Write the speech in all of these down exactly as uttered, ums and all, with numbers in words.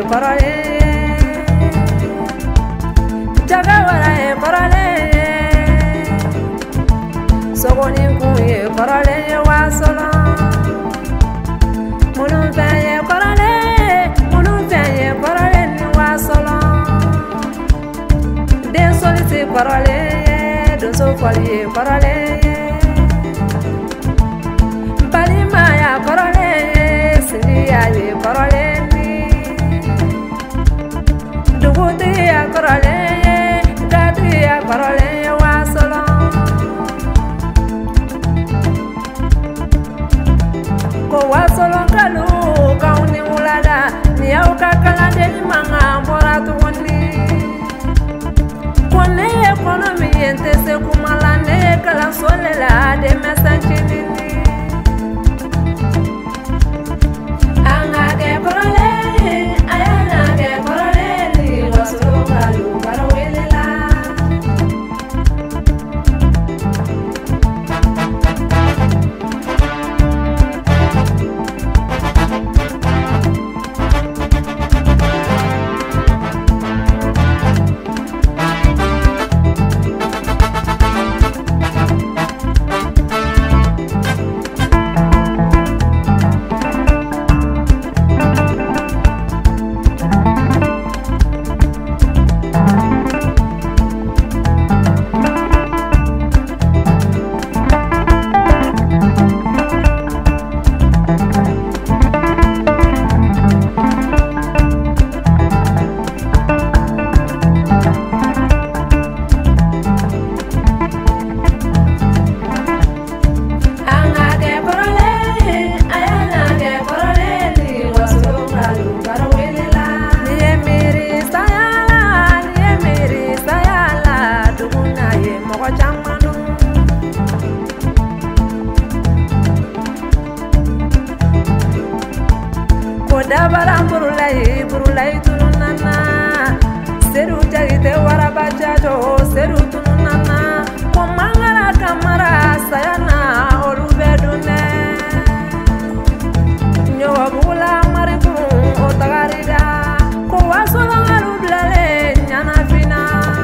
kɔrɔlen ye jaga wɛrɛ ye kɔrɔlen ye sogonikun ye kɔrɔlen ye wasɔlɔ minnu fɛn ye kɔrɔlen ye minnu fɛn ye kɔrɔlen ni wasɔlɔ den soli si kɔrɔlen ye donso fɔli ye kɔrɔlen ye balimaya kɔrɔlen ye siriya ye kɔrɔlen ni dugutigiya kɔrɔlen ye gatigiya kɔrɔlen ye wasɔlɔ ko wasɔlɔ kalu k'anw ni wulada ni y'aw ka kalandeli mankan bɔra tuguni ko ne ye kɔnɔ min ye n tɛ se kuma la ne ye kalanso le la denmisɛn ncinin an ka kɛ kɔrɔlen a y'a na kɛ kɔrɔlen ni wasolo kalu baro wele la dabaran burulai burulai tununana seru jagite waraba jajo seru tununana ko mangala kamara sayana olu bedune nyowa bula marikuru o tagarida ko wasola ngalu blale nyana fina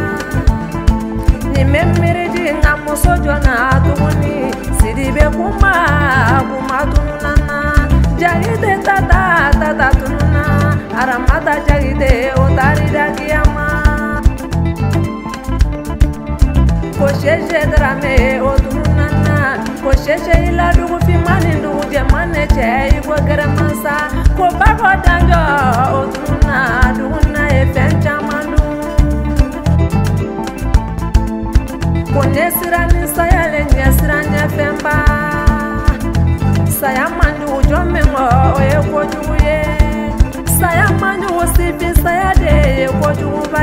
ni memmeriji ngamuso jona tuguni sidibe kuma kuma tununana jagite tata tata tununa aramata jagite otarida kiyama ko sheshe drame o tununa ko sheshe ila dugu fimani dugu jemane che iko geremansa ko bako danjo o tununa duguna e fenchamandu ko nesirani sayale nesirani femba saya manju jomengo e ko juye saya manju sifi saya de e ko juba